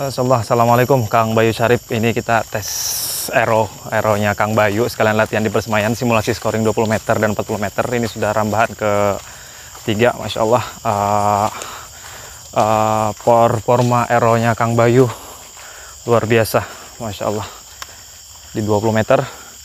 Assalamualaikum Kang Bayu Syarif. Ini kita tes aeronya Kang Bayu, sekalian latihan di Persemayan, simulasi scoring 20 meter dan 40 meter. Ini sudah rambahan ke 3, Masya Allah. Forma aeronya Kang Bayu luar biasa, Masya Allah, di 20 meter.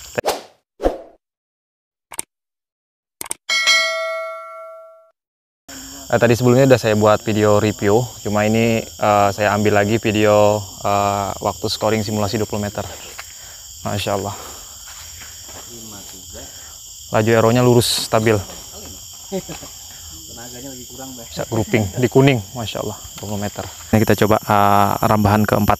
Tadi sebelumnya udah saya buat video review, cuma ini saya ambil lagi video waktu scoring simulasi 20 meter. Masya Allah, laju aeronya lurus, stabil, bisa grouping di kuning, Masya Allah, 20 meter. Ini kita coba rambahan keempat.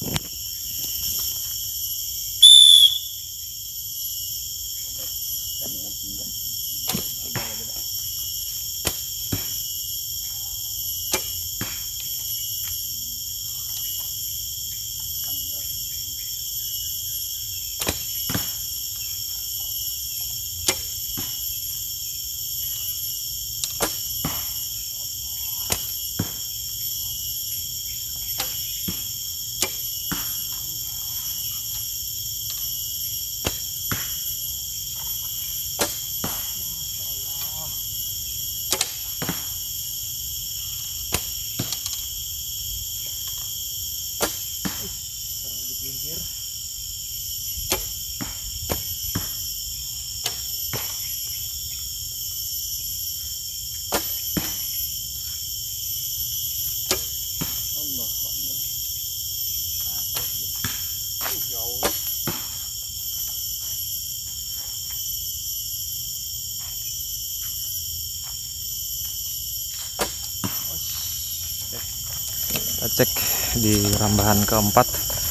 Kita cek di rambahan keempat.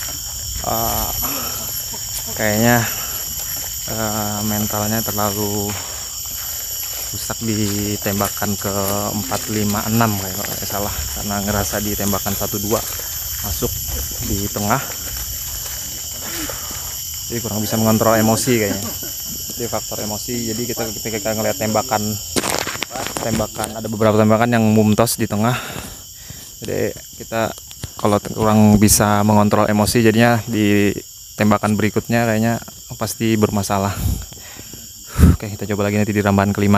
Kayaknya mentalnya terlalu rusak di tembakan ke 4, 5, 6 kayak kalau saya salah, karena ngerasa di tembakan 1, 2 masuk di tengah, jadi kurang bisa mengontrol emosi kayaknya. Jadi faktor emosi, jadi kita ngelihat tembakan ada beberapa tembakan yang mumtos di tengah. Jadi kita kalau kurang bisa mengontrol emosi, jadinya di tembakan berikutnya kayaknya pasti bermasalah. Oke, kita coba lagi nanti di rambahan kelima.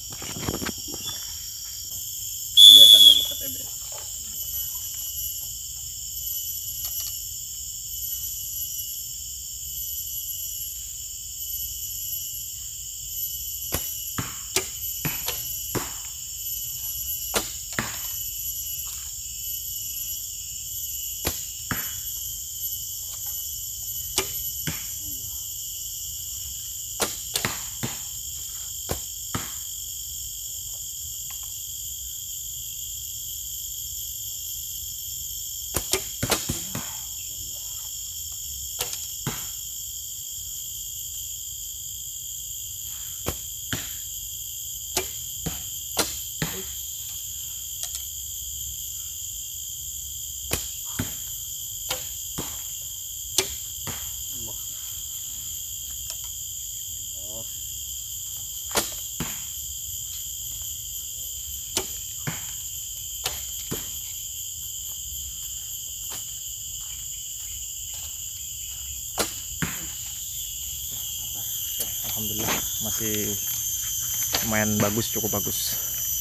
Alhamdulillah masih lumayan bagus, cukup bagus.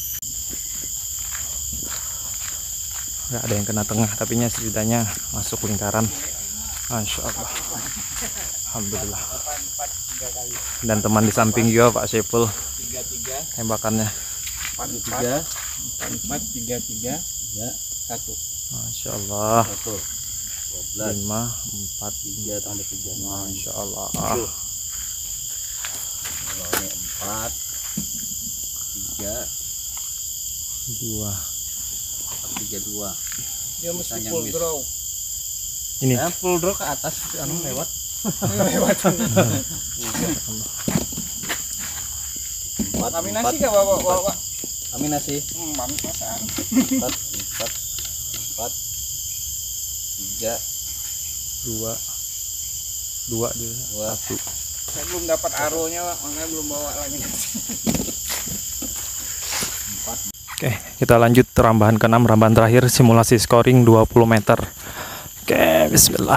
Nggak ada yang kena tengah, tapi setidaknya masuk lingkaran. Masya Allah, Alhamdulillah. Dan teman di samping juga Pak Syepul, tembakannya 4, 3, 3, 1. Masya Allah. 5, 4, 3 tambah 3. Masya Allah. Kalau ini 4, 3, 2. 3, 2. Dia mesti full draw. Ini Full draw ke atas, anu lewat. Lewat. Aminasi kah bawa? Aminasi. Pampasan. 4, 3, 2 dia 2. 1. Saya belum dapat aronya, makanya belum bawa lagi. Oke, kita lanjut rambahan ke-6, rambahan terakhir simulasi scoring 20 meter. Oke, bismillah.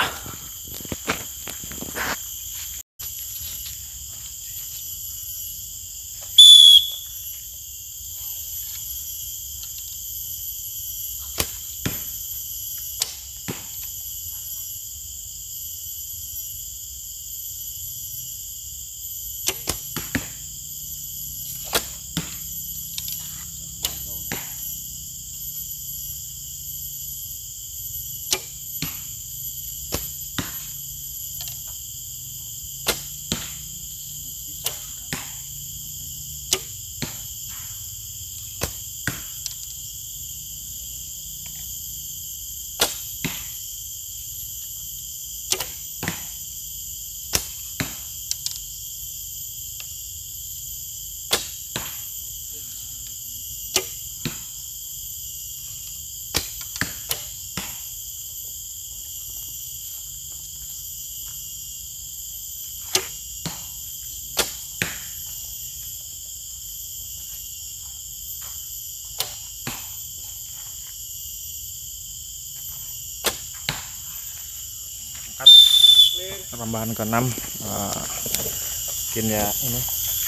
Tambahan ke-6 mungkin ya ini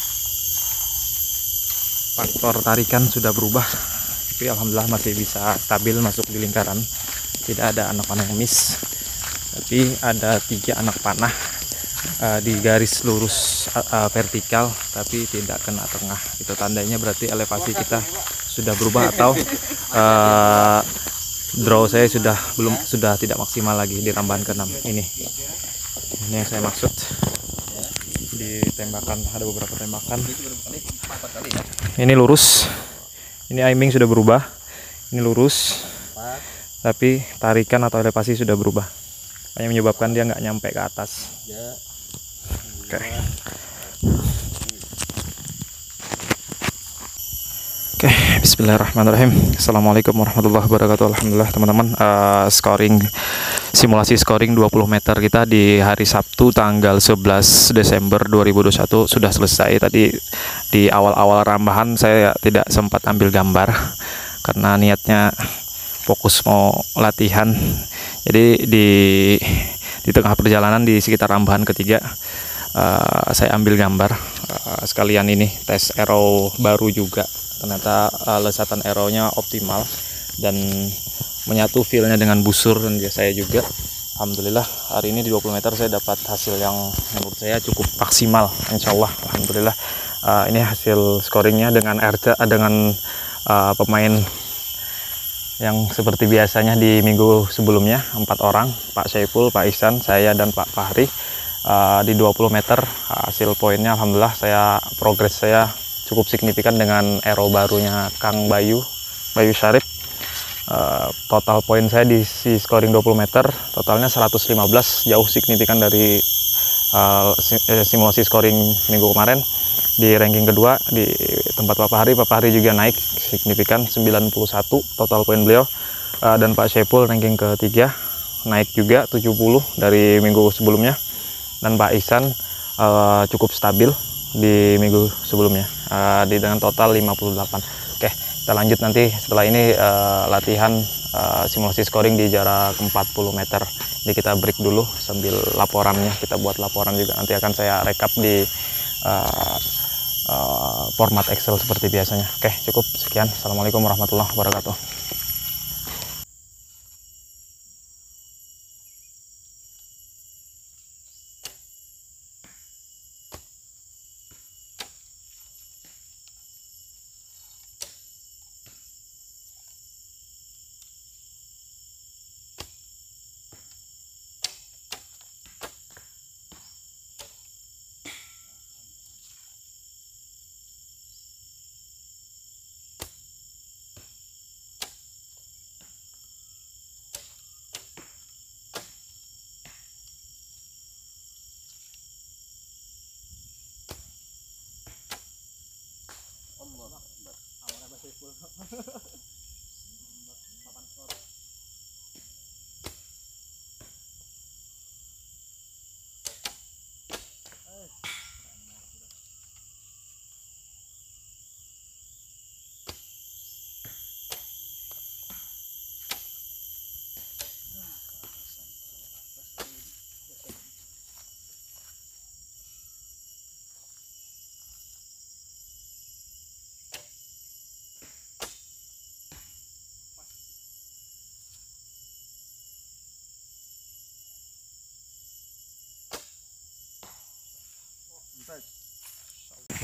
faktor tarikan sudah berubah, tapi alhamdulillah masih bisa stabil masuk di lingkaran, tidak ada anak panah yang miss, tapi ada 3 anak panah di garis lurus vertikal tapi tidak kena tengah. Itu tandanya berarti elevasi kita sudah berubah atau draw saya sudah tidak maksimal lagi di tambahan ke-6 ini yang saya maksud. Di tembakan ada beberapa tembakan ini lurus, ini aiming sudah berubah, ini lurus tapi tarikan atau elevasi sudah berubah, hanya menyebabkan dia nggak nyampe ke atas. Oke. Oke, bismillahirrahmanirrahim. Assalamualaikum warahmatullahi wabarakatuh. Alhamdulillah teman-teman, simulasi scoring 20 meter kita di hari Sabtu tanggal 11 Desember 2021 sudah selesai. Tadi di awal-awal rambahan saya tidak sempat ambil gambar karena niatnya fokus mau latihan. Jadi di tengah perjalanan di sekitar rambahan ketiga saya ambil gambar sekalian ini tes arrow baru juga. Ternyata lesatan arrow-nya optimal dan menyatu feel-nya dengan busur dan saya juga. Alhamdulillah hari ini di 20 meter saya dapat hasil yang menurut saya cukup maksimal, insya Allah. Alhamdulillah ini hasil scoringnya dengan pemain yang seperti biasanya di minggu sebelumnya, 4 orang, Pak Syaiful, Pak Ihsan, saya dan Pak Fahri. Di 20 meter hasil poinnya alhamdulillah progres saya cukup signifikan dengan arrow barunya Kang Bayu Syarif. Total poin saya di scoring 20 meter totalnya 115, jauh signifikan dari simulasi scoring minggu kemarin. Di ranking kedua di tempat Pak Fahri juga naik signifikan 91 total poin beliau, dan Pak Syaiful ranking ketiga naik juga 70 dari minggu sebelumnya, dan Pak Ihsan cukup stabil di minggu sebelumnya dengan total 58. Oke, kita lanjut nanti setelah ini latihan simulasi scoring di jarak 40 meter. Jadi kita break dulu sambil laporannya, kita buat laporan juga nanti akan saya rekap di format Excel seperti biasanya. Oke, cukup sekian. Assalamualaikum warahmatullahi wabarakatuh.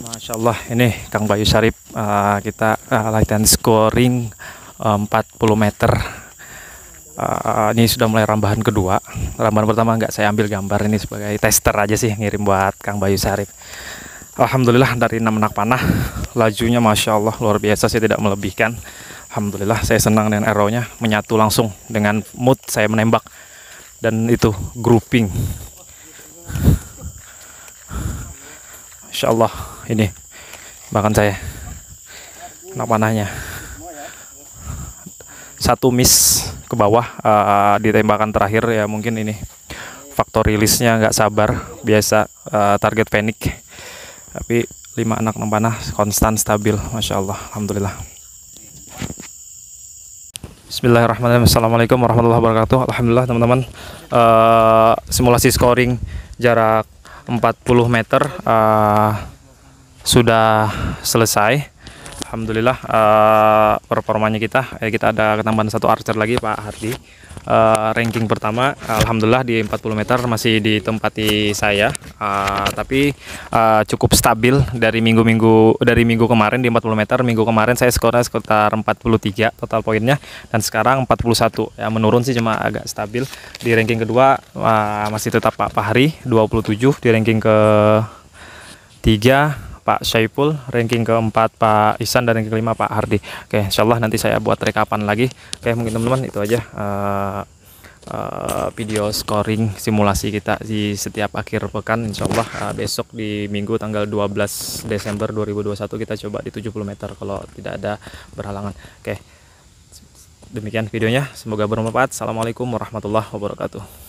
Masya Allah, ini Kang Bayu Syarif, kita latihan scoring 40 meter. Ini sudah mulai rambahan kedua. Rambahan pertama nggak saya ambil gambar, ini sebagai tester aja sih, ngirim buat Kang Bayu Syarif. Alhamdulillah dari 6 anak panah, lajunya Masya Allah luar biasa, saya tidak melebihkan. Alhamdulillah saya senang dengan arrow-nya, menyatu langsung dengan mood saya menembak. Dan itu grouping. Masya Allah, ini bahkan saya anak panahnya satu miss ke bawah di tembakan terakhir ya, mungkin ini faktor rilisnya nggak sabar, biasa target panik, tapi 5 anak panah konstan stabil, Masya Allah, Alhamdulillah. Bismillahirrahmanirrahim. Assalamualaikum warahmatullahi wabarakatuh. Alhamdulillah teman-teman, simulasi scoring jarak 40 meter sudah selesai. Alhamdulillah, performanya kita ada ketambahan 1 archer lagi, Pak Hardi. Ranking pertama alhamdulillah di 40 meter masih ditempati saya, tapi cukup stabil dari minggu kemarin di 40 meter. Minggu kemarin saya skornya sekitar 43 total poinnya, dan sekarang 41 ya, menurun sih, cuma agak stabil. Di ranking kedua masih tetap Pak Fahri 27, di ranking ke-3 Pak Syaiful, ranking ke-4 Pak Ihsan, dan ranking ke-5 Pak Hardi. Oke, insyaallah nanti saya buat rekapan lagi. Oke, mungkin teman-teman itu aja video scoring simulasi kita di setiap akhir pekan. Insyaallah besok di Minggu tanggal 12 Desember 2021 kita coba di 70 meter kalau tidak ada berhalangan. Oke, demikian videonya, semoga bermanfaat. Assalamualaikum warahmatullahi wabarakatuh.